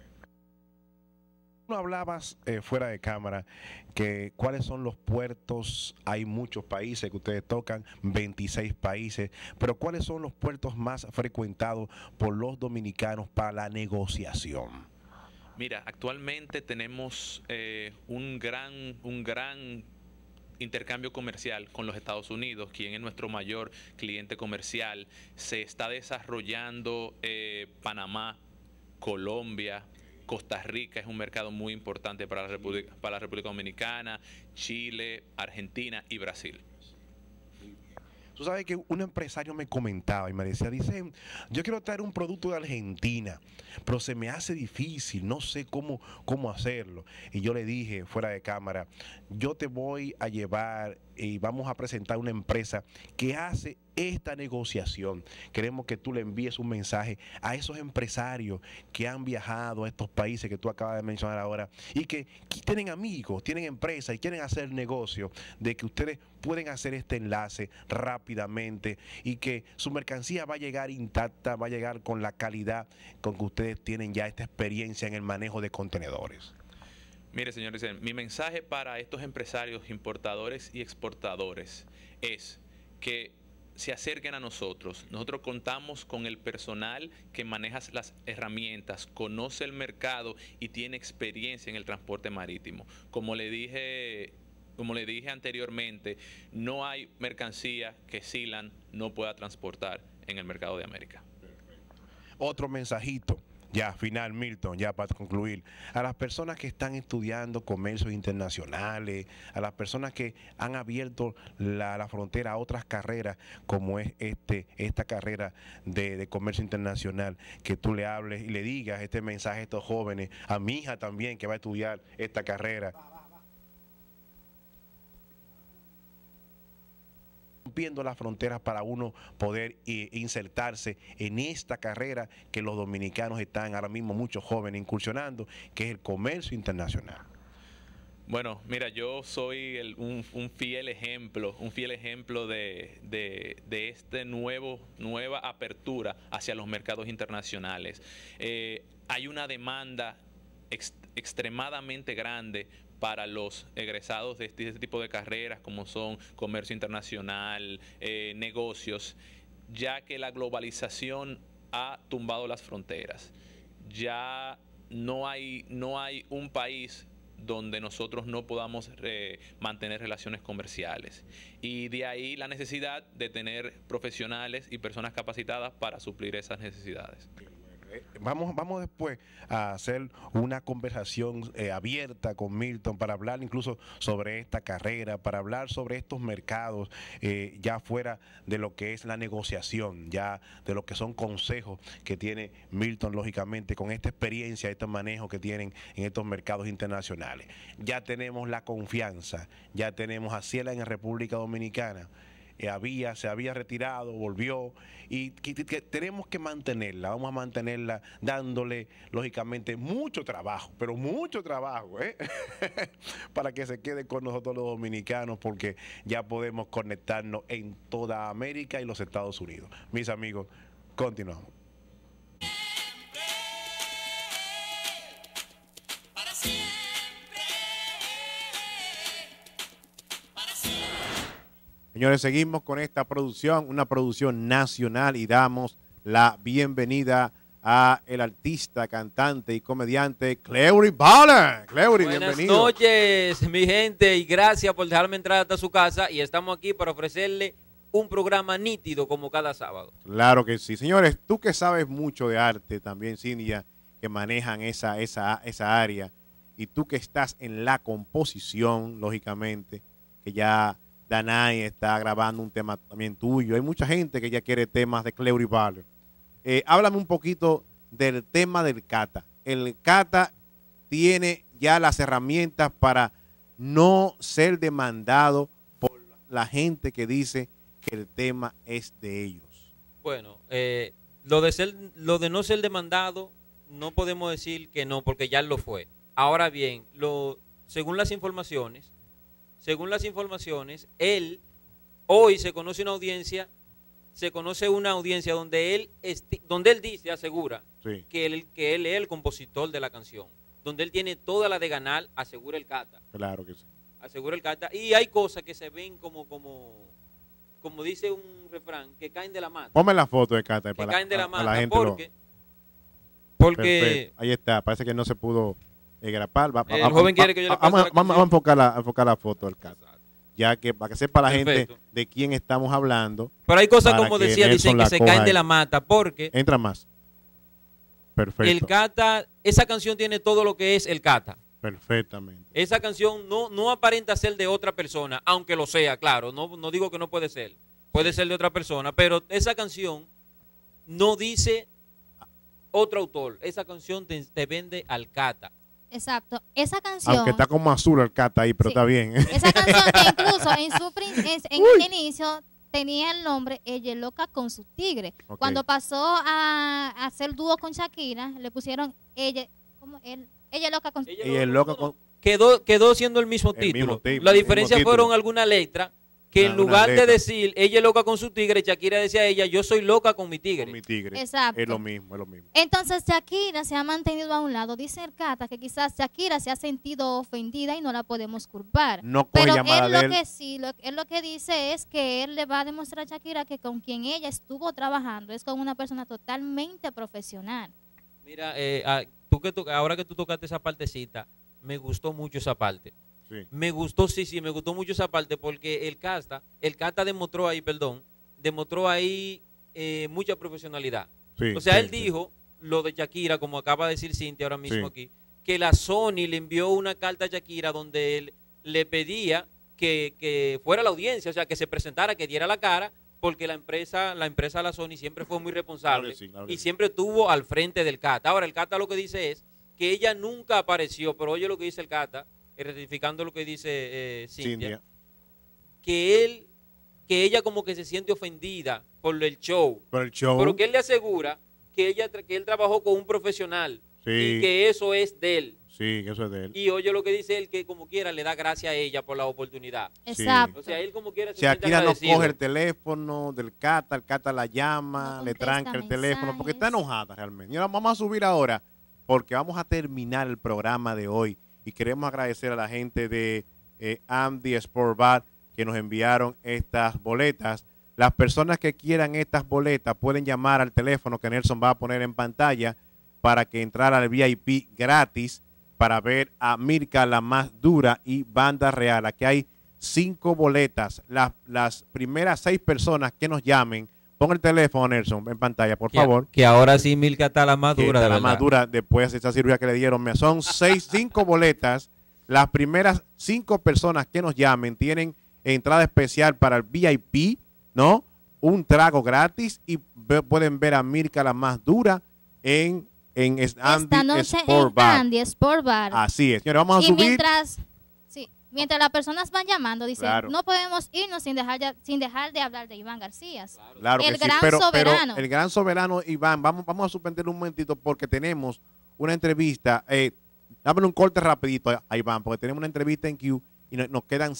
No hablabas fuera de cámara que cuáles son los puertos. Hay muchos países que ustedes tocan, 26 países, pero cuáles son los puertos más frecuentados por los dominicanos para la negociación. Mira, actualmente tenemos un gran intercambio comercial con los Estados Unidos, quien es nuestro mayor cliente comercial. Se está desarrollando Panamá, Colombia, Costa Rica es un mercado muy importante para la República Dominicana, Chile, Argentina y Brasil. Tú sabes que un empresario me comentaba y me decía, dice, yo quiero traer un producto de Argentina, pero se me hace difícil, no sé cómo hacerlo. Y yo le dije, fuera de cámara, yo te voy a llevar y vamos a presentar una empresa que hace esta negociación. Queremos que tú le envíes un mensaje a esos empresarios que han viajado a estos países que tú acabas de mencionar ahora y que tienen amigos, tienen empresas y quieren hacer negocio, de que ustedes pueden hacer este enlace rápidamente y que su mercancía va a llegar intacta, va a llegar con la calidad con que ustedes tienen ya esta experiencia en el manejo de contenedores. Mire, señores, mi mensaje para estos empresarios, importadores y exportadores es que se acerquen a nosotros. Nosotros contamos con el personal que maneja las herramientas, conoce el mercado y tiene experiencia en el transporte marítimo. Como le dije anteriormente, no hay mercancía que Sealand no pueda transportar en el mercado de América. Otro mensajito. Ya, final, Milton, ya para concluir. A las personas que están estudiando comercios internacionales, a las personas que han abierto la frontera a otras carreras, como es esta carrera de comercio internacional, que tú le hables y le digas este mensaje a estos jóvenes, a mi hija también que va a estudiar esta carrera. Rompiendo las fronteras para uno poder insertarse en esta carrera que los dominicanos están ahora mismo, muchos jóvenes incursionando, que es el comercio internacional. Bueno, mira, yo soy un fiel ejemplo de esta nueva apertura hacia los mercados internacionales. Hay una demanda extremadamente grande para los egresados de este tipo de carreras, como son comercio internacional, negocios, ya que la globalización ha tumbado las fronteras. Ya no hay un país donde nosotros no podamos mantener relaciones comerciales. Y de ahí la necesidad de tener profesionales y personas capacitadas para suplir esas necesidades. Vamos después a hacer una conversación abierta con Milton para hablar incluso sobre esta carrera, para hablar sobre estos mercados, ya fuera de lo que es la negociación, ya de lo que son consejos que tiene Milton, lógicamente, con esta experiencia, este manejo que tienen en estos mercados internacionales. Ya tenemos la confianza, ya tenemos a Ciela en República Dominicana. Se había retirado, volvió y que tenemos que mantenerla, vamos a mantenerla dándole lógicamente mucho trabajo, pero mucho trabajo, para que se quede con nosotros los dominicanos, porque ya podemos conectarnos en toda América y los Estados Unidos. Mis amigos, continuamos. Señores, seguimos con esta producción, una producción nacional, y damos la bienvenida a el artista, cantante y comediante Cleury Ballard. Cleury, bienvenido. Buenas noches, mi gente, y gracias por dejarme entrar hasta su casa, y estamos aquí para ofrecerle un programa nítido como cada sábado. Claro que sí. Señores, tú que sabes mucho de arte, también Cindia, que manejan esa área, y tú que estás en la composición, lógicamente, que ya Danay está grabando un tema también tuyo. Hay mucha gente que ya quiere temas de Cleury Ballard. Háblame un poquito del tema del Cata. El Cata tiene ya las herramientas para no ser demandado por la gente que dice que el tema es de ellos. Bueno, lo de no ser demandado, no podemos decir que no, porque ya lo fue. Ahora bien, según las informaciones, él hoy se conoce una audiencia donde él dice, asegura, sí, que él es el compositor de la canción, donde él tiene toda la de ganar, asegura el Cata. Claro que sí. Asegura el Cata. Y hay cosas que se ven como dice un refrán, que caen de la mata. Ponme la foto de Cata para caen de la mata, la gente porque perfecto. Ahí está, parece que no se pudo grapar. El joven quiere que yo le pase vamos a enfocar la foto del Cata, ya que para que sepa la perfecto gente de quién estamos hablando. Pero hay cosas, como decía, dicen que se caen de la mata, porque entra más. Perfecto. El Cata, esa canción tiene todo lo que es el Cata. Perfectamente. Esa canción no aparenta ser de otra persona, aunque lo sea, claro, no digo que no puede ser. Puede ser de otra persona, pero esa canción no dice otro autor. Esa canción te vende al Cata. Exacto. Esa canción. Aunque está como azul el cata ahí, pero Sí. está bien. Esa canción que incluso en el inicio tenía el nombre Ella es loca con su tigre. Ok. Cuando pasó a hacer dúo con Shakira, le pusieron ella, ¿cómo? Ella es loca con su tigre. Y el loco con... Quedó siendo el mismo El mismo título. título, La el diferencia mismo fueron título. algunas letras que en Algunas lugar de letras. decir ella es loca con su tigre, Shakira decía a ella, yo soy loca con mi tigre. Mi tigre. Exacto. Es lo mismo, es lo mismo. Entonces Shakira se ha mantenido a un lado. Dice el Cata que quizás Shakira se ha sentido ofendida y no la podemos culpar. No coge Pero llamada él de lo él. que sí, él lo que dice es que él le va a demostrar a Shakira que con quien ella estuvo trabajando es con una persona totalmente profesional. Mira, ahora que tú tocaste esa partecita, me gustó mucho esa parte. Sí. Me gustó mucho esa parte porque el Cata demostró ahí mucha profesionalidad. Sí, o sea, sí, él sí. dijo lo de Shakira, como acaba de decir Cintia ahora mismo Sí. aquí, que la Sony le envió una carta a Shakira donde él le pedía que fuera la audiencia, o sea, que se presentara, que diera la cara, porque la empresa de la Sony siempre fue muy responsable Claro que sí, claro que y sí. siempre estuvo al frente del Cata. Ahora, el Cata lo que dice es que ella nunca apareció, pero oye lo que dice el Cata, rectificando lo que dice Cintia, que ella como que se siente ofendida por el show, Por el show. pero que él le asegura que él trabajó con un profesional Sí. y que eso es de él. Sí, eso es de él. Y oye lo que dice él, que como quiera le da gracias a ella por la oportunidad. Exacto. O sea, él como quiera se siente Shakira no agradecido. coge el teléfono del Cata, el Cata la llama, No le contesta tranca el teléfono, porque está mensajes. enojada realmente. Y ahora vamos a subir ahora, porque vamos a terminar el programa de hoy y queremos agradecer a la gente de Andy Sport Bar que nos enviaron estas boletas. Las personas que quieran estas boletas pueden llamar al teléfono que Nelson va a poner en pantalla para que entrar al VIP gratis para ver a Mirka la más dura y Banda Real. Aquí hay 5 boletas. Las primeras 6 personas que nos llamen, pon el teléfono, Nelson, en pantalla, por favor. Que ahora sí Milka está la más Que dura, está de la verdad. más dura después de esa cirugía que le dieron. Son 5 boletas. Las primeras 5 personas que nos llamen tienen entrada especial para el VIP, ¿no? Un trago gratis y pueden ver a Mirka la más dura en Andy Esta noche Sport en Bar. Andy Sport Bar. Así es, señores, vamos a Y subir. mientras las personas van llamando, dice, Claro. no podemos irnos sin dejar de hablar de Iván García. Claro el que sí, gran pero soberano. el gran soberano, Iván, vamos a suspender un momentito porque tenemos una entrevista. Dámelo un corte rapidito a Iván, porque tenemos una entrevista en Q y nos quedan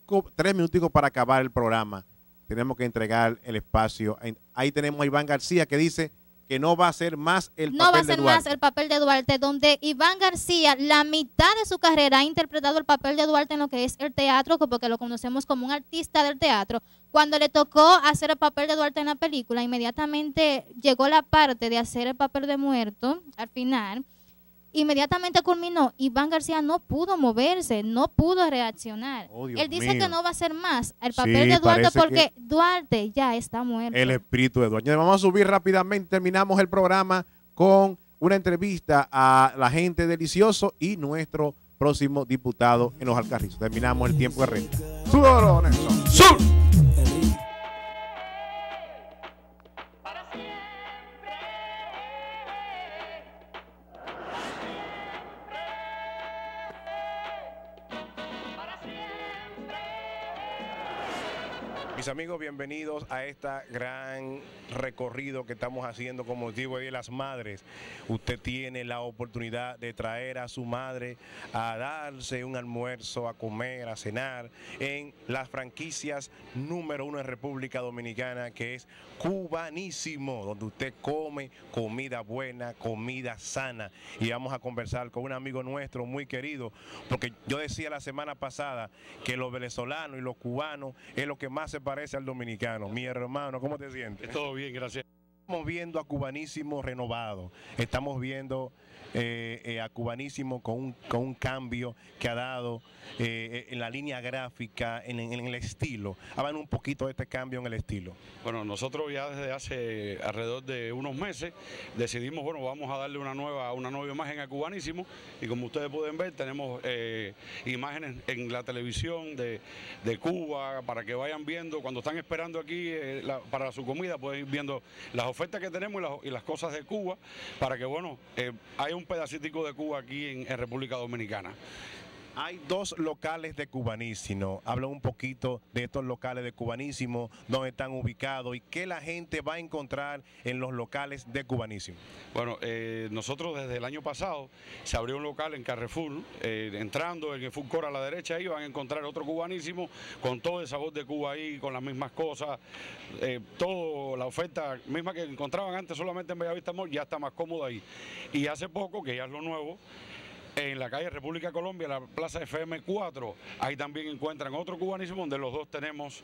3 minuticos para acabar el programa. Tenemos que entregar el espacio. Ahí tenemos a Iván García que dice que no va a ser más el No va a papel de ser más Duarte. el papel de Duarte, donde Iván García, la mitad de su carrera, ha interpretado el papel de Duarte en lo que es el teatro, porque lo conocemos como un artista del teatro. Cuando le tocó hacer el papel de Duarte en la película, inmediatamente llegó la parte de hacer el papel de muerto, al final, inmediatamente culminó. Iván García no pudo moverse, no pudo reaccionar. Oh, Dios Él dice mío. que no va a ser más el Sí, papel de Duarte parece porque Duarte ya está muerto. El espíritu de Duarte. Vamos a subir rápidamente. Terminamos el programa con una entrevista a la gente delicioso y nuestro próximo diputado en los Alcarrizos. Terminamos el tiempo de renta. ¡Súbelo, Nelson! ¡Sub! Mis amigos, bienvenidos a esta gran recorrido que estamos haciendo con motivo de Día de las Madres. Usted tiene la oportunidad de traer a su madre a darse un almuerzo, a comer, a cenar en las franquicias número 1 en República Dominicana, que es Cubanísimo, donde usted come comida buena, comida sana. Y vamos a conversar con un amigo nuestro muy querido, porque yo decía la semana pasada que los venezolanos y los cubanos es lo que más se parece al dominicano. Mi hermano, ¿cómo te sientes? Todo bien, gracias. Estamos viendo a Cubanísimo renovado. Estamos viendo a Cubanísimo con un cambio que ha dado en la línea gráfica, en el estilo. Háblanos un poquito de este cambio en el estilo. Bueno, nosotros ya desde hace alrededor de unos meses decidimos, bueno, vamos a darle una nueva imagen a Cubanísimo, y como ustedes pueden ver, tenemos imágenes en la televisión de Cuba para que vayan viendo, cuando están esperando aquí para su comida, pueden ir viendo las ofertas oferta que tenemos y las cosas de Cuba, para que, bueno, haya un pedacitico de Cuba aquí en República Dominicana. Hay 2 locales de Cubanísimo. Habla un poquito de estos locales de Cubanísimo, dónde están ubicados y qué la gente va a encontrar en los locales de Cubanísimo. Bueno, nosotros desde el año pasado se abrió un local en Carrefour, entrando en el food court a la derecha, ahí van a encontrar otro Cubanísimo con todo el sabor de Cuba ahí, con las mismas cosas, toda la oferta misma que encontraban antes solamente en Bellavista Mall, ya está más cómoda ahí. Y hace poco, que ya es lo nuevo, en la calle República Colombia, la plaza FM4, ahí también encuentran otro Cubanísimo, donde los dos tenemos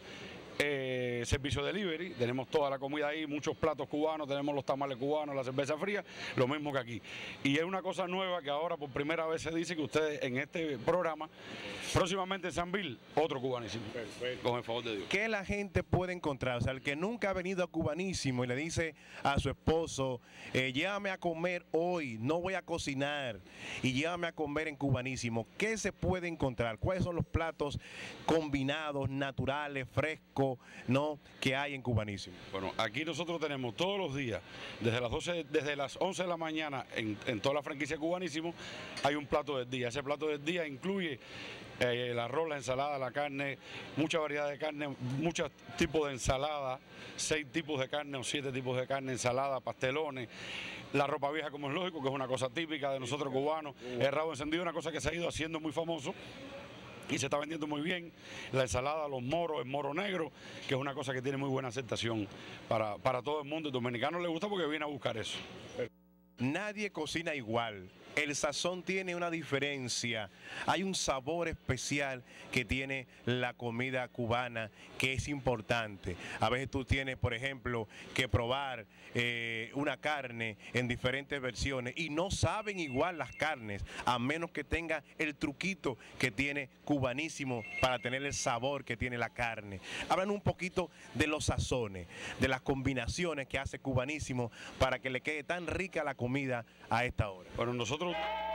servicio delivery, tenemos toda la comida ahí, muchos platos cubanos, tenemos los tamales cubanos, la cerveza fría, lo mismo que aquí. Y es una cosa nueva que ahora por primera vez se dice que ustedes en este programa, próximamente en San Bill, otro Cubanísimo. Perfecto. Con el favor de Dios. ¿Qué la gente puede encontrar? O sea, el que nunca ha venido a Cubanísimo y le dice a su esposo, llévame a comer hoy, no voy a cocinar, y llévame a comer en Cubanísimo, ¿qué se puede encontrar? ¿Cuáles son los platos combinados, naturales, frescos, ¿no?, que hay en Cubanísimo? Bueno, aquí nosotros tenemos todos los días, desde las 11 de la mañana, en toda la franquicia Cubanísimo, hay un plato del día. Ese plato del día incluye el arroz, la ensalada, la carne, mucha variedad de carne, muchos tipos de ensalada, 6 tipos de carne o 7 tipos de carne, ensalada, pastelones. La ropa vieja, como es lógico, que es una cosa típica de nosotros cubanos. El rabo encendido, una cosa que se ha ido haciendo muy famoso y se está vendiendo muy bien. La ensalada, los moros, el moro negro, que es una cosa que tiene muy buena aceptación para todo el mundo. El dominicano le gusta porque viene a buscar eso. Nadie cocina igual. El sazón tiene una diferencia. Hay un sabor especial que tiene la comida cubana que es importante. A veces tú tienes, por ejemplo, que probar una carne en diferentes versiones y no saben igual las carnes, a menos que tenga el truquito que tiene Cubanísimo para tener el sabor que tiene la carne. Hablan un poquito de los sazones, de las combinaciones que hace Cubanísimo para que le quede tan rica la comida a esta hora. Bueno, nosotros